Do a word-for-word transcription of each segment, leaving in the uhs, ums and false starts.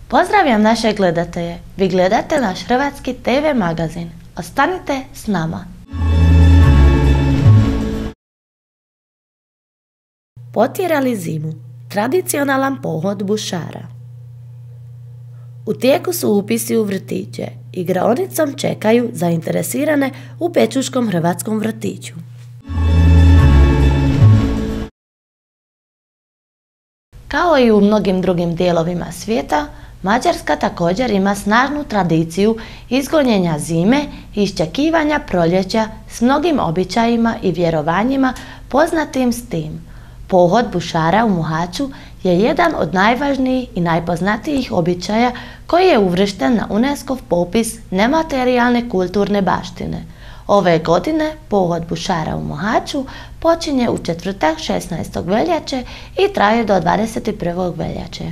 Pozdravljam naše gledatelje. Vi gledate naš hrvatski te ve magazin. Ostanite s nama. Potjerali zimu. Tradicionalan pohod bušara. U tijeku su upisi u vrtiće. Igraonicom čekaju zainteresirane u Pečuškom hrvatskom vrtiću. Kao i u mnogim drugim dijelovima svijeta, Mađarska također ima snažnu tradiciju izgonjenja zime i iščekivanja proljeća s mnogim običajima i vjerovanjima poznatim s tim. Pohod bušara u Mohaču je jedan od najvažnijih i najpoznatijih običaja koji je uvršten na UNESCO-v popis nematerijalne kulturne baštine. Ove godine pohod bušara u Mohaču počinje u četvrtak šesnaestog veljače i traje do dvadeset prvog veljače.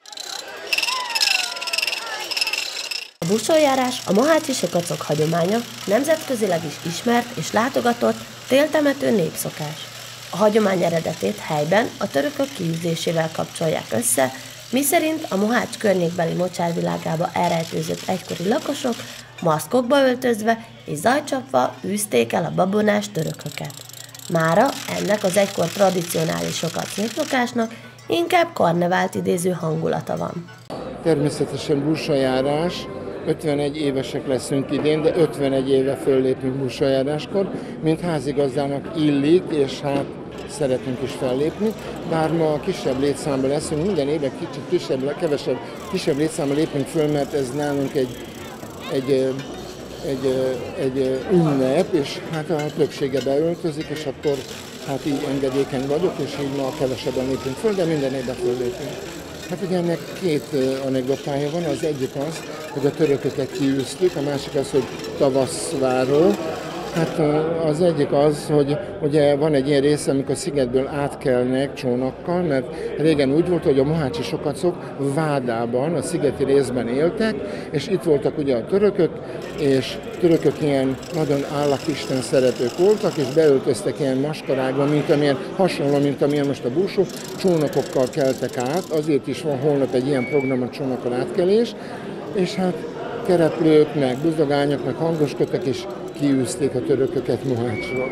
A busoljárás a mohácsi sokacok hagyománya, nemzetközileg is ismert és látogatott téltemető népszokás. A hagyomány eredetét helyben a törökök kiűzésével kapcsolják össze, miszerint a Mohács környékbeli mocsárvilágába elrejtőzött egykori lakosok maszkokba öltözve és zajcsapva űzték el a babonás törököket. Mára ennek az egykor tradicionális sokac népszokásnak inkább karnevált idéző hangulata van. Természetesen busoljárás, ötvenegy évesek leszünk idén, de ötvenegy éve föllépünk bussoljáráskor, mint házigazdának illik, és hát szeretünk is fellépni, bár ma kisebb létszámban leszünk, minden évek kicsit kisebb, kevesebb, kisebb létszámban lépünk föl, mert ez nálunk egy, egy, egy, egy ünnep, és hát a többsége beöltözik, és akkor hát így engedékeny vagyok, és így ma kevesebben lépünk föl, de minden évben föllépünk. Hát ugye ennek két anekdotája van, az egyik az, hogy a törököket kiűztük, a másik az, hogy tavaszváró. Hát az egyik az, hogy ugye van egy ilyen része, amikor szigetből átkelnek csónakkal, mert régen úgy volt, hogy a mohácsi sokacok Vádában, a szigeti részben éltek, és itt voltak ugye a törökök, és törökök ilyen nagyon állakisten szeretők voltak, és beöltöztek ilyen maskarákba, mint amilyen, hasonló, mint amilyen most a búsó, csónakokkal keltek át, azért is van holnap egy ilyen program, a csónakon átkelés, és hát kereplők, meg buzdogányok, meg hangoskötök is kiűzték a törököket Mohácsról.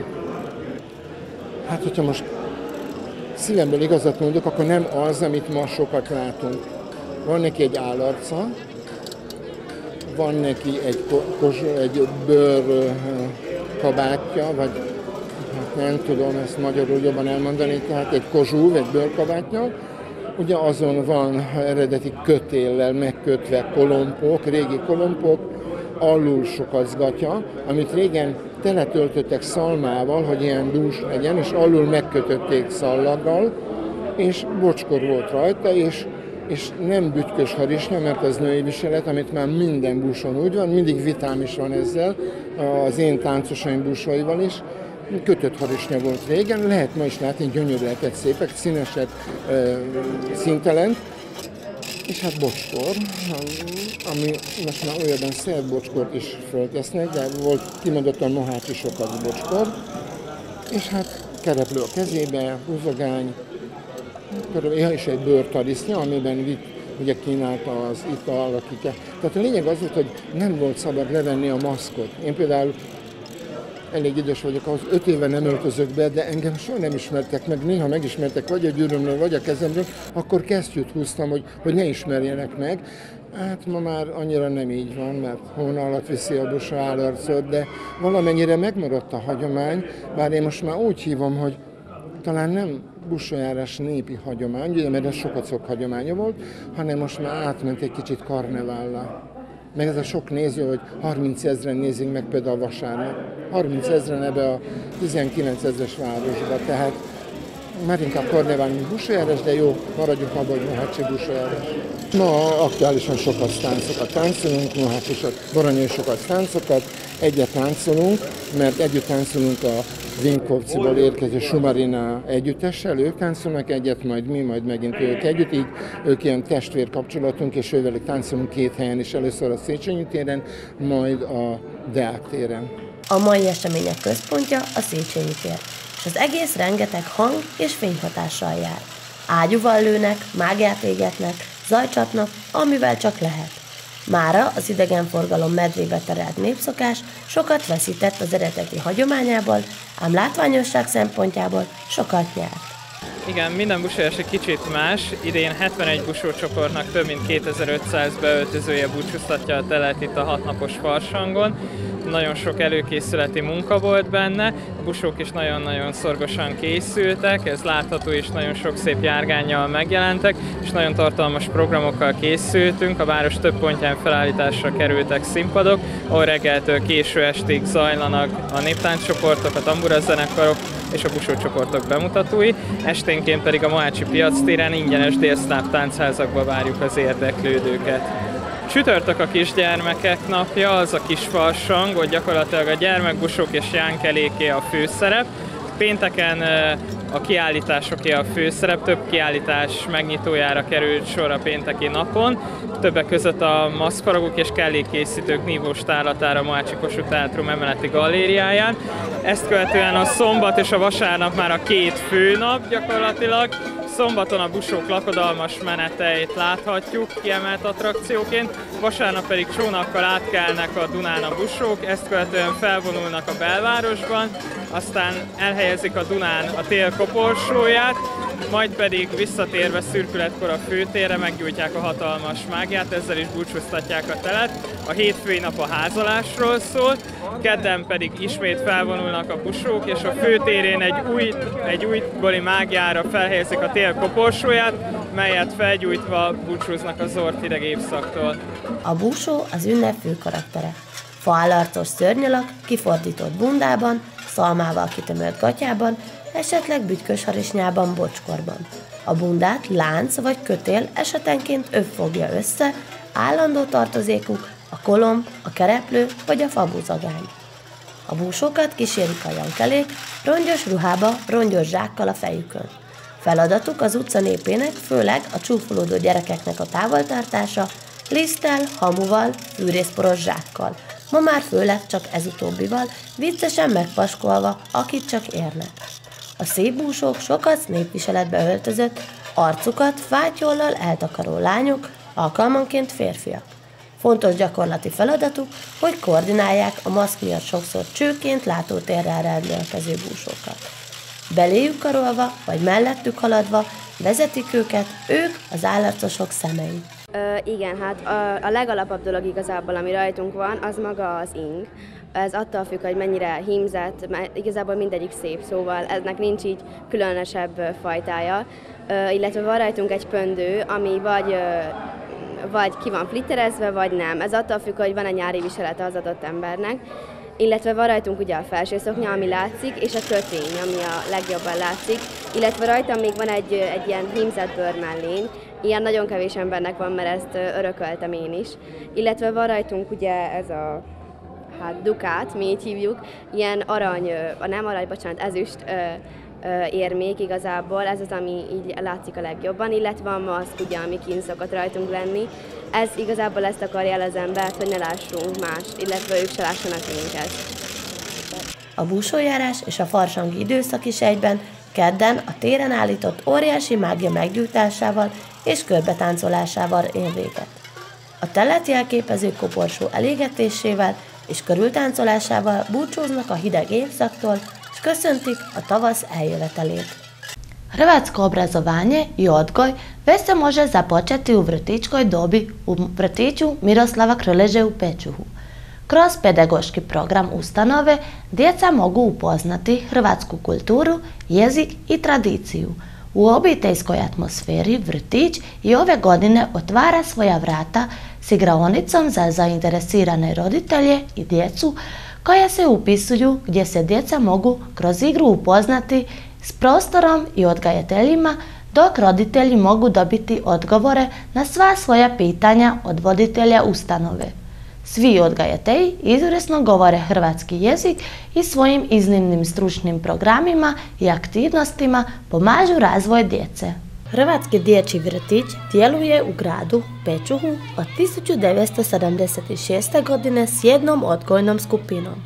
Hát, hogyha most szívemből igazat mondok, akkor nem az, amit ma sokat látunk. Van neki egy állarca, van neki egy, egy bőr kabátja, vagy hát nem tudom ezt magyarul jobban elmondani, tehát egy kozsúv, egy bőrkabátja. Ugye azon van eredeti kötéllel megkötve kolompok, régi kolompok, alul sokacgatja, amit régen teletöltöttek szalmával, hogy ilyen dús legyen, és alul megkötötték szallaggal, és bocskor volt rajta, és, és nem bütykös harisnya, mert az női viselet, amit már minden búson úgy van, mindig vitám is van ezzel, az én táncosaim búsóival is. Kötött harisnya volt régen, lehet ma is látni, gyönyörűeket, szépek, színesek, színtelent, és hát bocskor, ami most már olyanban szerb bocskort is föltesznek, de volt kimondottan mohácsi sokat bocskor, és hát kereplő a kezébe, húzogány, ja, és egy bőrtarisznya, amiben vitt, ugye kínálta az ital, akik. Tehát a lényeg az volt, hogy nem volt szabad levenni a maszkot. Én például elég idős vagyok, ahhoz öt éve nem öltözök be, de engem soha nem ismertek meg, néha megismertek vagy a gyűrömről, vagy a kezemről, akkor kesztyűt húztam, hogy, hogy ne ismerjenek meg. Hát ma már annyira nem így van, mert hóna alatt viszi a busa állarcot, de valamennyire megmaradt a hagyomány, bár én most már úgy hívom, hogy talán nem busoljárás népi hagyomány, ugye, mert ez sokacok hagyománya volt, hanem most már átment egy kicsit karnevállá. Meg ez a sok néző, hogy harminc ezren nézik meg például vasárnap. harminc ezren ebbe a tizenkilenc ezres városba, tehát már inkább karnevál, mint busoljárás, de jó, maradjunk abban, hogy mohácsi busoljárás. Ma aktuálisan sokat táncokat táncolunk, mohácsisat, baranyai sokat táncokat, egyet táncolunk, mert együtt táncolunk a Vinkovciból érkező Sumarina együttessel, ők táncolnak egyet, majd mi, majd megint ők együtt, így ők ilyen testvérkapcsolatunk, és ővelük táncolunk két helyen is, először a Széchenyi téren, majd a Deák téren. A mai események központja a Széchenyi tér, és az egész rengeteg hang és fényhatással jár. Ágyúval lőnek, mágiát égetnek, zajcsapnak, amivel csak lehet. Mára az idegenforgalom medvébe terelt népszokás sokat veszített az eredeti hagyományából, ám látványosság szempontjából sokat nyert. Igen, minden buszjárás egy kicsit más. Idén hetvenegy busócsoportnak több mint kétezer-ötszáz beöltözője búcsúztatja a telet itt a hatnapos Farsangon. Nagyon sok előkészületi munka volt benne, a busók is nagyon-nagyon szorgosan készültek, ez látható is, nagyon sok szép járgánnyal megjelentek, és nagyon tartalmas programokkal készültünk. A város több pontján felállításra kerültek színpadok, ahol reggeltől késő estig zajlanak a néptánccsoportok, a tamburazenekarok és a busócsoportok bemutatói. Esténként pedig a Mohácsi piactéren ingyenes délszláv táncházakba várjuk az érdeklődőket. Csütörtök a kisgyermekek napja, az a Kisfarsang, ott gyakorlatilag a gyermekbusók és jánkeléké a főszerep. Pénteken a kiállításoké a főszerep, több kiállítás megnyitójára került sor a pénteki napon. Többek között a maszkfaragók és kellékkészítők nívós tárlatára a Mohácsi Kossuth Teátrum emeleti galériáján. Ezt követően a szombat és a vasárnap már a két főnap gyakorlatilag. Szombaton a busók lakodalmas meneteit láthatjuk kiemelt attrakcióként, vasárnap pedig csónakkal átkelnek a Dunán a busók, ezt követően felvonulnak a belvárosban, aztán elhelyezik a Dunán a tél koporsóját, majd pedig visszatérve szürkületkor a főtérre meggyújtják a hatalmas mágiát, ezzel is búcsúztatják a telet. A hétfői nap a házalásról szól, kedden pedig ismét felvonulnak a busók, és a főtérén egy új, egy újbóli mágiára felhelyezik a tél koporsóját, melyet felgyújtva búcsúznak az orrhideg évszaktól. A búsó az ünnep fő karaktere. Faállarcos szörnyalak, kifordított bundában, szalmával kitömött gatyában, esetleg bütykös harisnyában, bocskorban. A bundát lánc vagy kötél esetenként öv fogja össze, állandó tartozékuk a kolomb, a kereplő vagy a fabuzagány. A búsókat kísérik a jankelék, rongyos ruhába, rongyos zsákkal a fejükön. Feladatuk az utca népének, főleg a csúfolódó gyerekeknek a távoltartása, liszttel, hamuval, fűrészporos zsákkal, ma már főleg csak ez utóbbival, viccesen megpaskolva, akit csak érnek. A szép búsók sokat népviseletbe öltözött, arcukat fátyollal eltakaró lányok, alkalmanként férfiak. Fontos gyakorlati feladatuk, hogy koordinálják a maszk miatt sokszor csőként látótérrel rendelkező búsókat. Beléjük karolva, vagy mellettük haladva vezetik őket, ők az állarcosok szemei. Ö, igen, hát a, a legalapabb dolog igazából, ami rajtunk van, az maga az ing. Ez attól függ, hogy mennyire hímzett, mert igazából mindegyik szép, szóval ennek nincs így különösebb fajtája. Ö, illetve van rajtunk egy pöndő, ami vagy, ö, vagy ki van flitterezve, vagy nem. Ez attól függ, hogy van-e nyári viselete az adott embernek. Illetve van rajtunk ugye a felső szoknya, ami látszik, és a kötény, ami a legjobban látszik. Illetve rajtam még van egy, egy ilyen hímzett bőrmellény. Ilyen nagyon kevés embernek van, mert ezt örököltem én is. Illetve van rajtunk ugye ez a hát dukát, mi így hívjuk, ilyen arany, nem arany, bocsánat, ezüst érmék igazából, ez az, ami így látszik a legjobban, illetve a maszk, ugye, ami kint szokott rajtunk lenni. Ez igazából ezt akarja el az embert, hogy ne lássunk mást, illetve ők se lássanak minket. A búsójárás és a farsangi időszak is egyben kedden a téren állított óriási mágia meggyújtásával és körbetáncolásával ér véget. A telet jelképező koporsó elégetésével és körültáncolásával búcsúznak a hideg évszaktól, és köszöntik a tavasz eljövetelét. Hrvatsko obrazovanje i odgoj već se može započeti u vrtićkoj dobi u vrtiću Miroslava Krleže u Pečuhu. Kroz pedagoški program ustanove djeca mogu upoznati hrvatsku kulturu, jezik i tradiciju. U obiteljskoj atmosferi vrtić i ove godine otvara svoja vrata s igraonicom za zainteresirane roditelje i djecu koja se upisuju, gdje se djeca mogu kroz igru upoznati s prostorom i odgajateljima, dok roditelji mogu dobiti odgovore na sva svoja pitanja od voditelja ustanove. Svi odgajatelji izvrsno govore hrvatski jezik i svojim iznimnim stručnim programima i aktivnostima pomažu razvoj djece. Hrvatski dječji vrtić djeluje u gradu Pečuhu od tisuću devetsto sedamdeset šeste. godine s jednom odgojnom skupinom.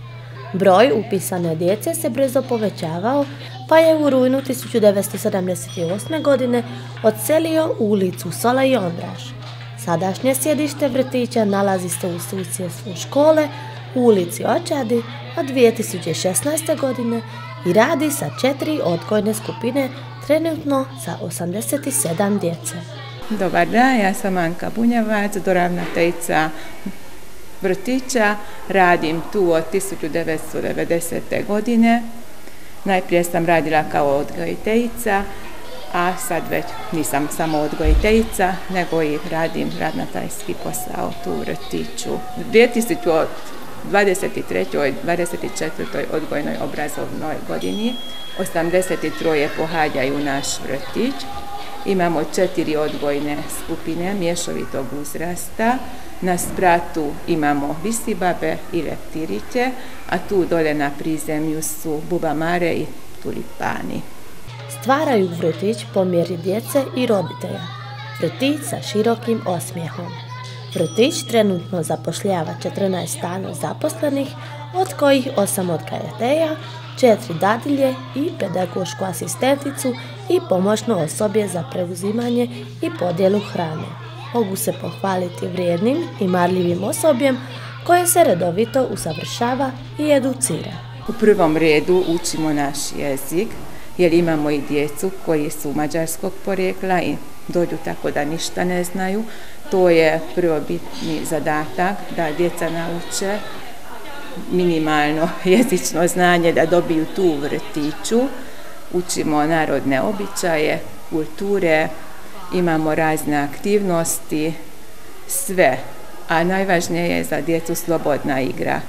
Broj upisane djece se brzo povećavao, pa je u rujnu tisuću devetsto sedamdeset osme. godine odselio u ulicu Solej Ondraž. Sadašnje sjedište vrtića nalazi se u susjedstvu škole u ulici Očadi od dvije tisuće šesnaeste. godine i radi sa četiri odgojne skupine, trenutno sa osamdeset sedam djece. Dobar dan, ja sam Anka Bunjevac, doravnateljica vrtića. Radim tu od tisuću devetsto devedesete. godine. Najprije sam radila kao odgojiteljica, a sad već nisam samo odgojiteljica, nego i radim ravnateljski posao tu u vrtiću. U dvije tisuće dvadeset trećoj. dvadeset četvrtoj odgojnoj obrazovnoj godini osamdeset tri pohađaju naš vrtić. Imamo četiri odgojne skupine mješovitog uzrasta. Na spratu imamo visibabe i leptiriće, a tu dole na prizemlju su bubamare i tulipani. Stvaraju vrtić po mjeri djece i roditelja. Vrtić sa širokim osmijehom. Vrtić trenutno zapošljava četrnaest stalno zaposlenih, od kojih osam odgajatelja, četiri dadilje i pedagošku asistenticu i pomoćno osoblje za preuzimanje i podjelu hrane. Mogu se pohvaliti vrijednim i marljivim osobljem koje se redovito usavršava i educira. U prvom redu učimo naš jezik, jer imamo i djecu koji su mađarskog porijekla i dođu tako da ništa ne znaju. To je prvobitni zadatak, da djeca nauče minimalno jezično znanje, da dobiju tu u vrtiću. Učimo narodne običaje, kulture, imamo razne aktivnosti, sve. A najvažnije je za djecu slobodna igra.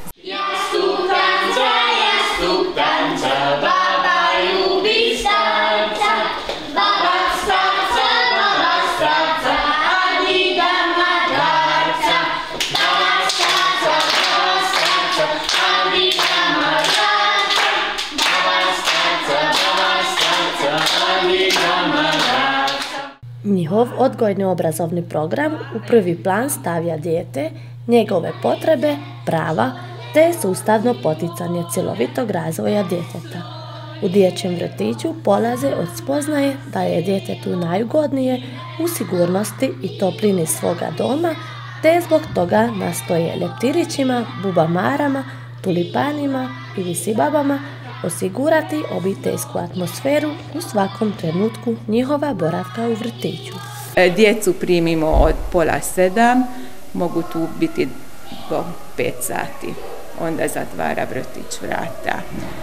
Njihov odgojno-obrazovni program u prvi plan stavlja dijete, njegove potrebe, prava te sustavno poticanje cjelovitog razvoja djeteta. U dječjem vrtiću polaze od spoznaje da je djetetu najugodnije u sigurnosti i toplini svoga doma, te zbog toga nastoje leptirićima, bubamarama, tulipanima i visibabama osigurati obiteljsku atmosferu u svakom trenutku njihova boravka u vrtiću. Djecu primimo od pola sedam, mogu tu biti do pet sati, onda zatvara vrtić vrata.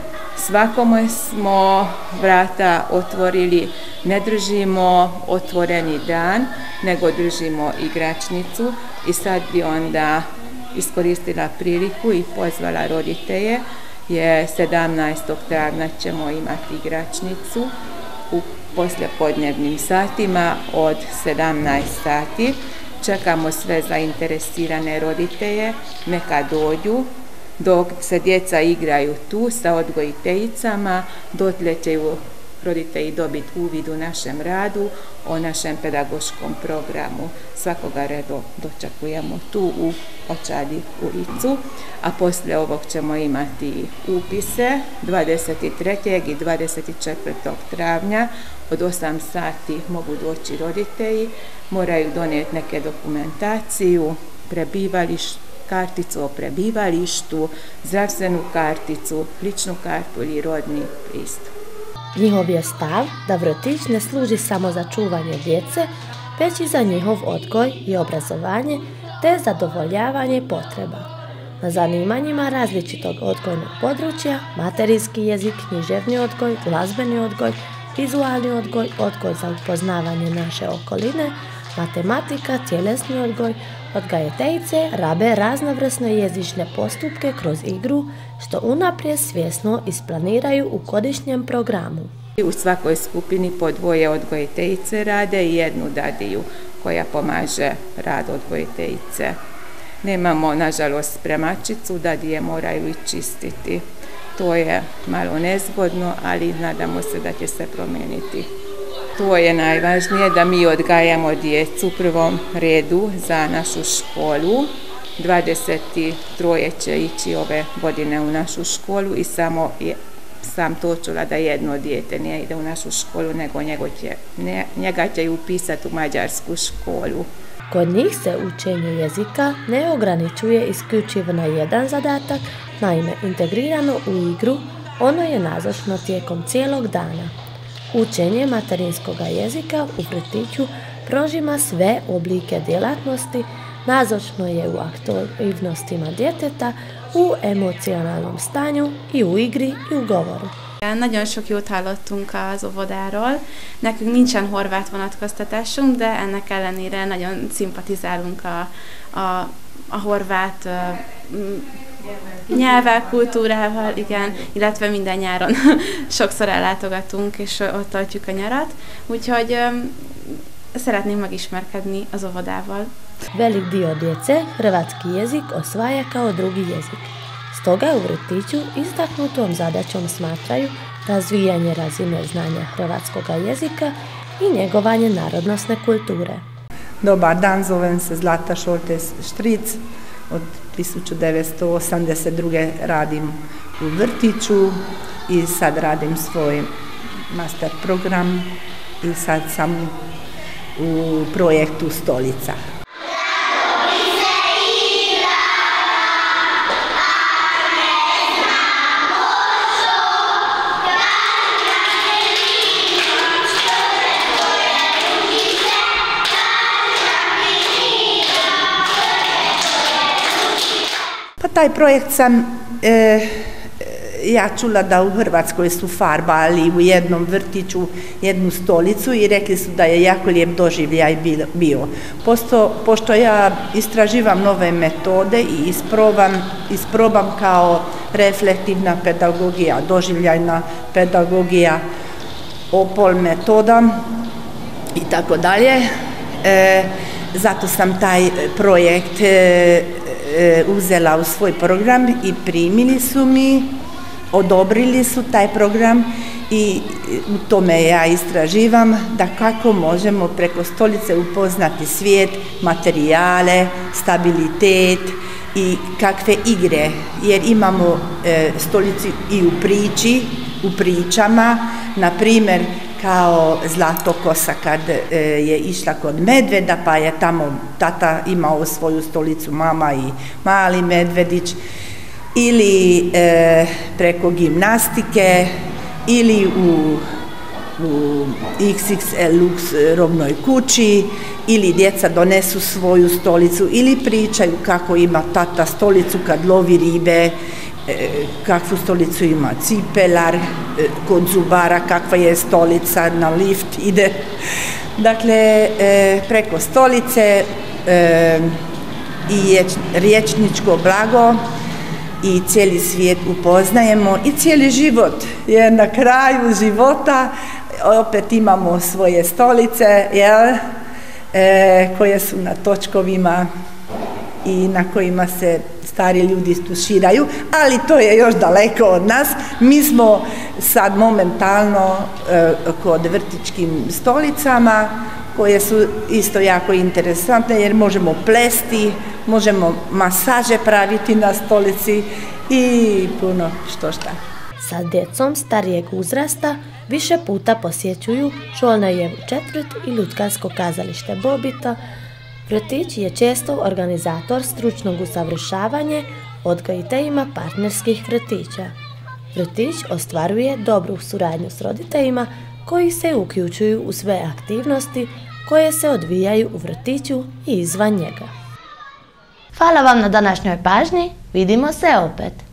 Svakome smo vrata otvorili, ne držimo otvoreni dan, nego držimo igračnicu i sad bi onda iskoristila priliku i pozvala roditelje, je sedamnaestog travnja ćemo imati igračnicu u poslijepodnevnim satima od sedamnaest sati. Čekamo sve zainteresirane roditelje, neka dođu. Dok se djeca igraju tu sa odgojiteljicama, dotle će roditelji dobiti uvid u našem radu, o našem pedagoškom programu. Svakoga redo dočekujemo tu u Očadi ulicu, a poslije ovog ćemo imati upise dvadeset trećeg i dvadeset četvrtog travnja. Od osam sati mogu doći roditelji, moraju donijeti neke dokumentaciju, prebivalište, karticu o prebivalištu, zdravstvenu karticu, ličnu kartu ili rodni list. Njihov je stav da vrtić ne služi samo za čuvanje djece, već i za njihov odgoj i obrazovanje te zadovoljavanje potreba. Na zanimanjima različitog odgojnog područja, materijski jezik, književni odgoj, glazbeni odgoj, vizualni odgoj, odgoj za upoznavanje naše okoline, matematika, tjelesni odgoj, odgajateljice rabe raznovrsne jezične postupke kroz igru, što unaprijed svjesno isplaniraju u godišnjem programu. U svakoj skupini po dvoje odgojiteljice rade i jednu dadiju koja pomaže rad odgojiteljice. Nemamo, nažalost, spremačicu, dadije moraju i čistiti. To je malo nezgodno, ali nadamo se da će se promijeniti. To je najvažnije, da mi odgajamo djecu u prvom redu za našu školu, dvadeset troje će ići ove godine u našu školu i samo je, sam to čula da jedno dijete ne ide u našu školu, nego njega će, ne, njega će upisati u mađarsku školu. Kod njih se učenje jezika ne ograničuje isključivo na jedan zadatak, naime integrirano u igru, ono je nazočno tijekom cijelog dana. Učenje materinskog jezika u vrtiću prožima sve oblike djelatnosti, nazočno je u aktivnostima djeteta, u emocionálnom stanyu i u igri i u govoru. Nagyon sok jót hallottunk az óvodáról. Nekünk nincsen horvát vonatkoztatásunk, de ennek ellenére nagyon szimpatizálunk a, a, a horvát uh, nyelvvel, kultúrával, igen, illetve minden nyáron sokszor ellátogatunk, és ott töltjük a nyarat. Úgyhogy um, szeretném megismerkedni az óvodával. Velik dio djece hrvatski jezik osvaja kao drugi jezik. Stoga u vrtiću istaknutom zadaćom smatraju razvijanje razine znanja hrvatskog jezika i njegovanje narodnosne kulture. Dobar dan, zovem se Zlata Šoltes Štric. Od tisuću devetsto osamdeset druge radim u vrtiću i sad radim svoj master program i sad sam u projektu Stolica. Pa taj projekt sam e, ja čula da u Hrvatskoj su farbali u jednom vrtiću jednu stolicu i rekli su da je jako lijep doživljaj bio. Posto, pošto ja istraživam nove metode i isprobam, isprobam kao reflektivna pedagogija, doživljajna pedagogija, opol metoda i tako dalje. E, zato sam taj projekt e, uzela u svoj program i primili su mi, odobrili su taj program i u tome ja istraživam da kako možemo preko stolice upoznati svijet, materijale, stabilitet i kakve igre, jer imamo e, stolicu i u priči, u pričama, na primjer kao Zlatokosa kad e, je išla kod medveda, pa je tamo tata imao svoju stolicu, mama i mali medvedić, ili e, preko gimnastike, ili u, u iks iks el Lux robnoj kući, ili djeca donesu svoju stolicu, ili pričaju kako ima tata stolicu kad lovi ribe, kakvu stolicu ima cipelar, kod zubara kakva je stolica, na lift ide. Dakle, preko stolice i riječničko blago i cijeli svijet upoznajemo i cijeli život, jer na kraju života opet imamo svoje stolice, jel, koje su na točkovima i na kojima se stari ljudi tuširaju, ali to je još daleko od nas. Mi smo sad momentalno e, kod vrtićkim stolicama, koje su isto jako interesantne jer možemo plesti, možemo masaže praviti na stolici i puno što šta. Sa djecom starijeg uzrasta više puta posjećuju Šolnajevu četvrt i Lutkarsko kazalište Bobita. Vrtić je često organizator stručnog usavršavanja odgojiteljima partnerskih vrtića. Vrtić ostvaruje dobru suradnju s roditeljima koji se uključuju u sve aktivnosti koje se odvijaju u vrtiću i izvan njega. Hvala vam na današnjoj pažnji, vidimo se opet.